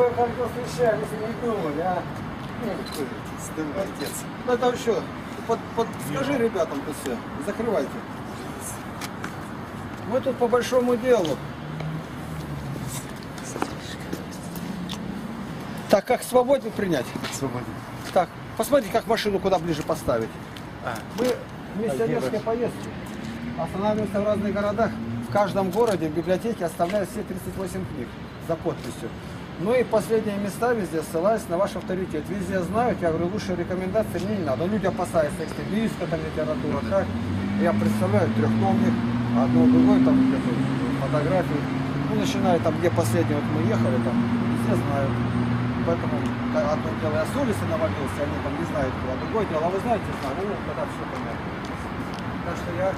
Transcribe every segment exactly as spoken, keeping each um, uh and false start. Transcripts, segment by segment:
Хорошо встречались, не думали, а? Давай, отец. Ну там что, под, под, скажи ребятам тут все, закрывайте. Мы тут по большому делу. Так, как свободен принять? Свободен. Так, посмотрите, как машину куда ближе поставить. А. Мы в миссионерской поездке останавливаемся в разных городах. В каждом городе в библиотеке оставляют все тридцать восемь книг за подписью. Ну и последние места везде ссылаюсь на ваш авторитет. Везде знают, я говорю, лучше рекомендации мне не надо. Люди опасаются экстремистская там литература. Как? Я представляю трехтомник, одно другое там где-то фотографии. Ну, начиная там, где последний, вот мы ехали, там все знают. Поэтому одно дело я с улицы навалился, они там не знают, а другое дело, а вы знаете, знаю, ну, тогда все понятно. Так что я,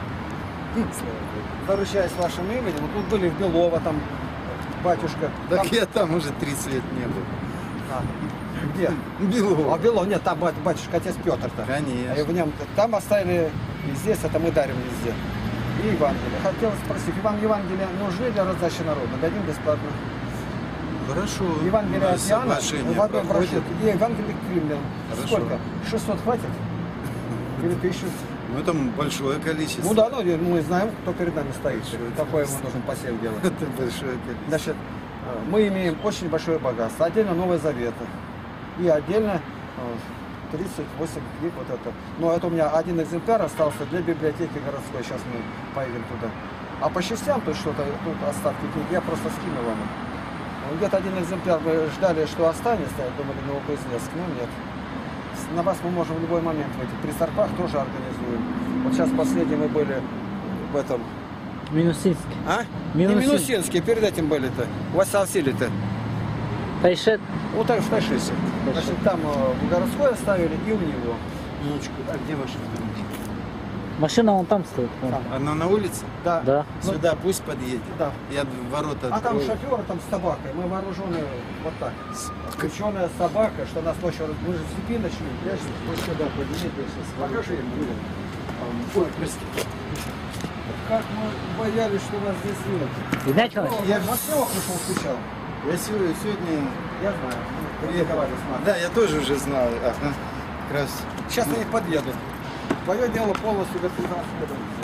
заручаясь вашим именем, вот тут были в Белово, там, батюшка. Так Там... я там уже тридцать лет не был. А, где? Белово. А Белово, нет, там батюшка, отец Петр-то. Конечно. А в нем, там оставили, и здесь, это мы дарим везде. И Евангелие. Хотел спросить, вам Евангелие нужны для раздачи народа? Дадим бесплатно. Хорошо. Евангелие от Иоанна в одной брошюре. И Евангелие к римлянам. Сколько? шестьсот хватит? Или тысячу? Ну там большое количество. Ну да, ну, мы знаем, кто перед нами стоит. Большое Такое мы должен посев делать. Это большое количество. Значит, мы имеем очень большое богатство. Отдельно Новый Завет. И отдельно тридцать восемь книг вот это. Но это у меня один экземпляр остался для библиотеки городской. Сейчас мы поедем туда. А по частям, то есть что-то, тут остатки книг, я просто скину вам. Где-то один экземпляр мы ждали, что останется, думали, на Новокузнецк, но нет. На вас мы можем в любой момент выйти. При Сарпах тоже организуем. Вот сейчас последние мы были в этом... Минусинск. А? Минусин. Не Минусинские, перед этим были-то. У вас Алсили-то. Тайшет. Вот так в Тайшисе. Значит, там э, в городской оставили и у него. Минуточку. А где ваша автомобиль? Машина вон там стоит. вон. Там. Она на улице? Да. Да. Ну, Сюда пусть подъедет. да. Я ворота А там открою. шоферы там с собакой. Мы вооружены вот так. Крученая собака, что нас ночью... Мы же в степи ночуем. Я же вот сюда подъедет. Покажи им. Ой, прости. Как мы боялись, что нас здесь нет. Игнатий Иванович, Я в Москве пришел, скучал. Я сегодня, сегодня Я знаю. Мы приехали с мамой. Да, я тоже уже знаю. Ага. Как раз. Сейчас на них подъеду. Твое дело полностью готово.